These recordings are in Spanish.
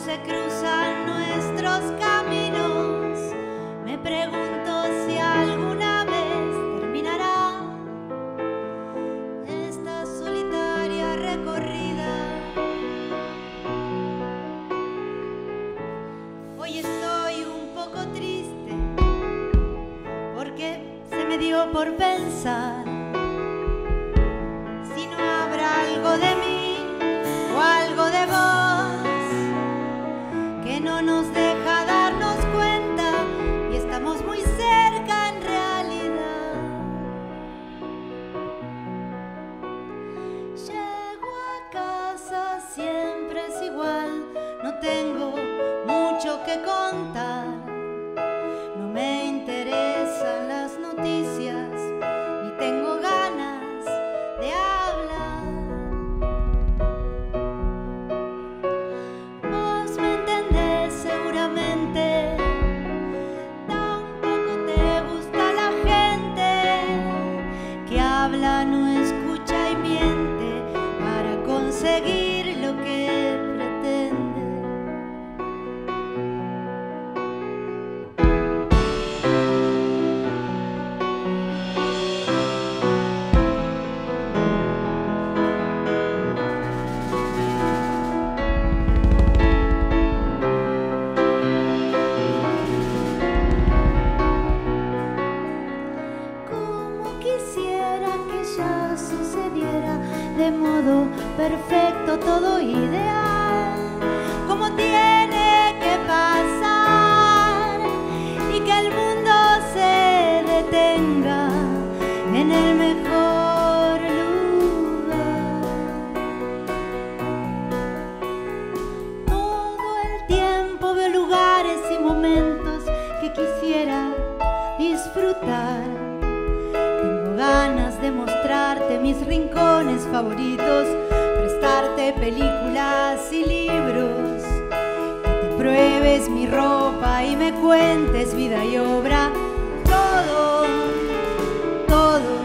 se cruzan nuestros caminos, me pregunto si alguna vez terminará esta solitaria recorrida. Hoy estoy un poco triste porque se me dio por pensar si no habrá algo de mí o algo de vos que no nos deja darnos cuenta y estamos muy cerca en realidad. Llego a casa, siempre es igual, no tengo mucho que contar, no me interesan las noticias ni tengo ganas de hablar. Vos me entendés seguramente, tampoco te gusta la gente que habla, no escucha y miente para conseguir lo que pretende. De modo perfecto, todo ideal, como tiene que pasar, y que el mundo se detenga en el mejor lugar. Todo el tiempo veo lugares y momentos que quisiera disfrutar. Ganas de mostrarte mis rincones favoritos, prestarte películas y libros, que te pruebes mi ropa y me cuentes vida y obra, todo, todo.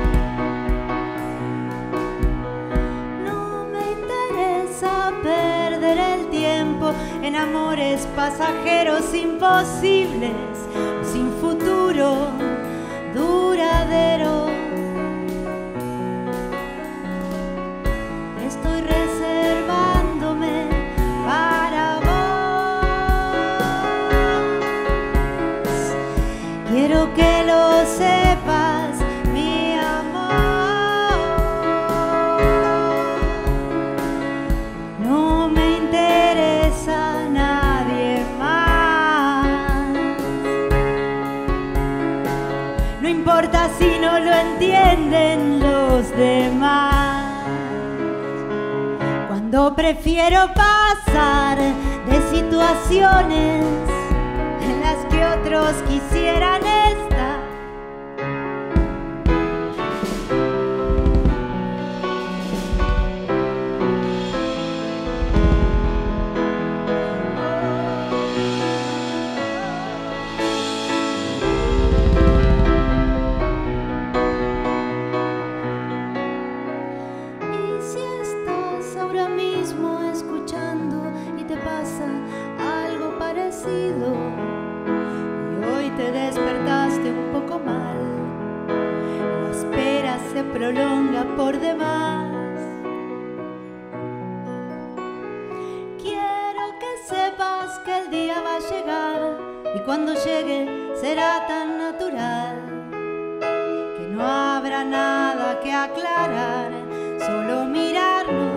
No me interesa perder el tiempo en amores pasajeros imposibles, sin futuro duradero. Estoy reservándome para vos. Quiero que lo sepas, mi amor. No me interesa nadie más. No importa si no lo entienden los demás. Cuando prefiero pasar de situaciones en las que otros quisieran estar. Algo parecido y hoy te despertaste un poco mal, la espera se prolonga por demás. Quiero que sepas que el día va a llegar y cuando llegue será tan natural que no habrá nada que aclarar, solo mirarnos